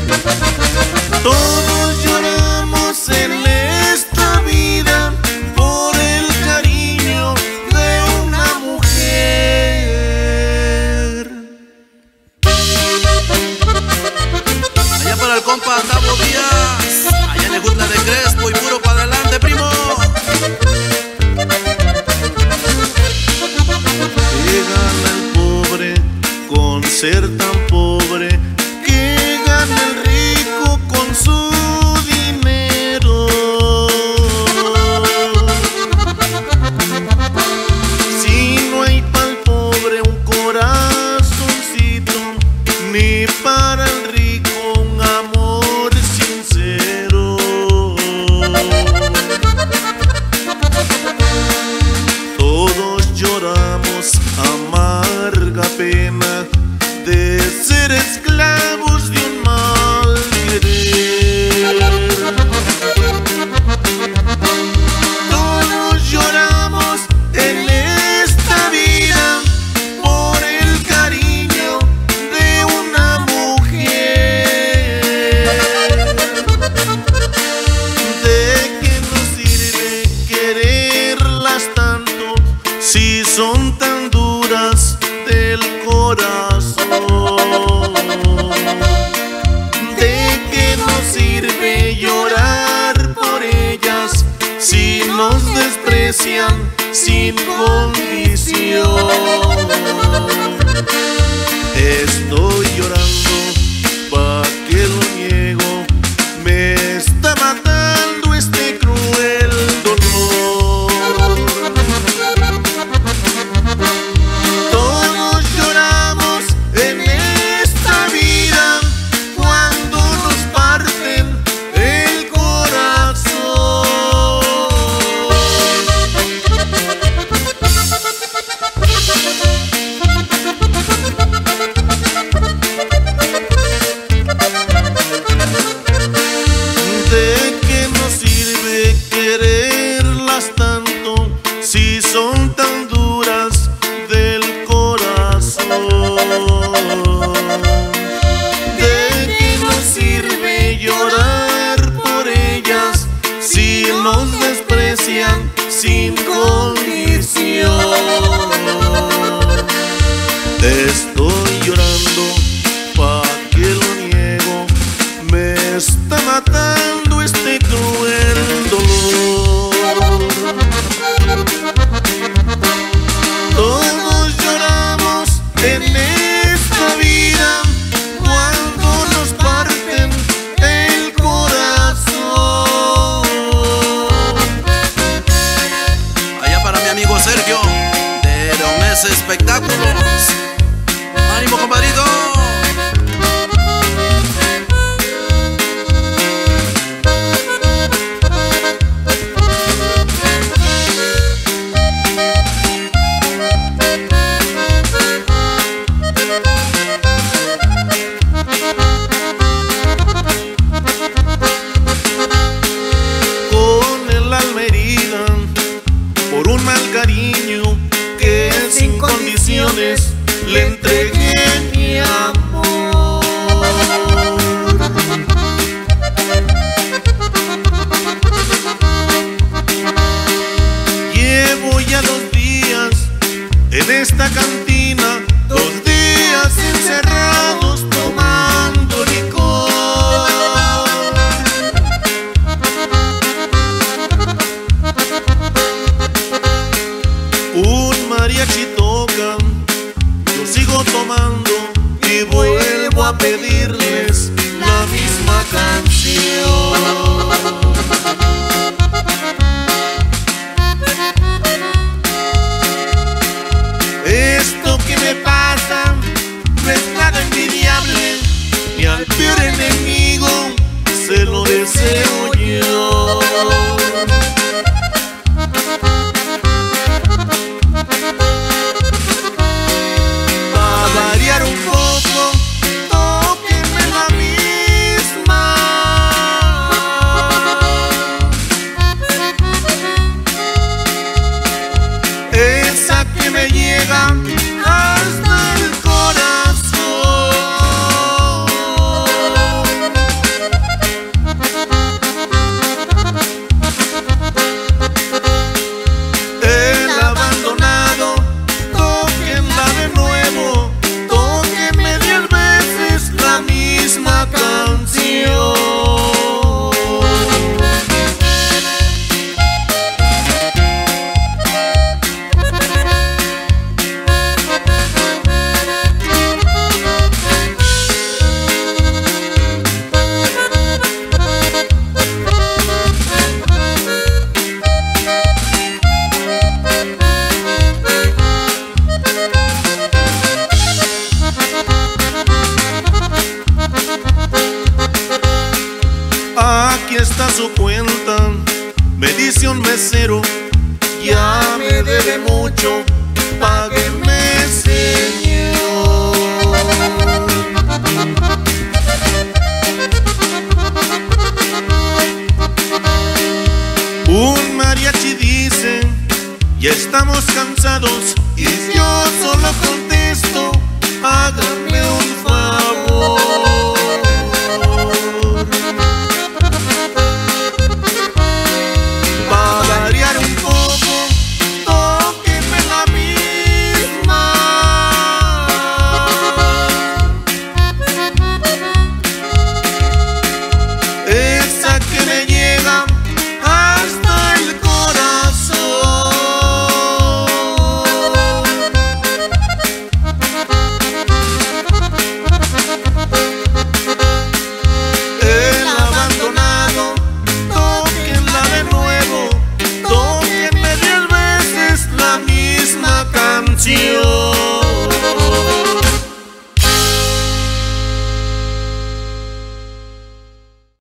Todos lloramos en esta vida por el cariño de una mujer. Allá para el compa Tavo Díaz, allá en el Gutla de Crespo y puro para adelante, primo. ¿Qué gana el pobre con ser tan pobre? ¿Qué gana el rico con su dinero? Si no hay para el pobre un corazoncito, ni para el rico un amor sincero. Todos lloramos amarga pena de ser esclavos de un mal querer. Todos lloramos en esta vida por el cariño de una mujer. ¿De qué nos sirve quererlas tanto si son tan duras del corazón? ¿De qué nos sirve llorar por ellas si nos desprecian sin condición? Estoy llorando, ¿pa' qué lo niego? Me está matando este cruel dolor. Todos lloramos en esta vida cuando nos parten el corazón. ¿De qué nos sirve quererlas tanto si son tan duras del corazón? ¿De qué nos sirve llorar por ellas si nos desprecian sin condición? Estoy llorando, ¿pa' qué lo niego? Me está matando este cruel dolor. Todos lloramos en esta vida cuando nos parten el corazón. Allá para mi amigo Sergio de Leones Espectáculos. ¡Ánimo, compadrito! Con el alma herida por un mal cariño que sin condiciones le entregué mi amor. Llevo ya 2 días en esta cantina, 2 días encerrados tomando licor. Un mariachi toca, yo sigo tomando y vuelvo a pedirles la misma canción. Esto que me pasa no es nada envidiable, ni al peor enemigo se lo deseo yo. A variar un poco, tóquenme la misma. a su cuenta, me dice un mesero, ya me debe mucho, págueme, señor. Un mariachi dice, ya estamos cansados, y yo solo contesto, hágame un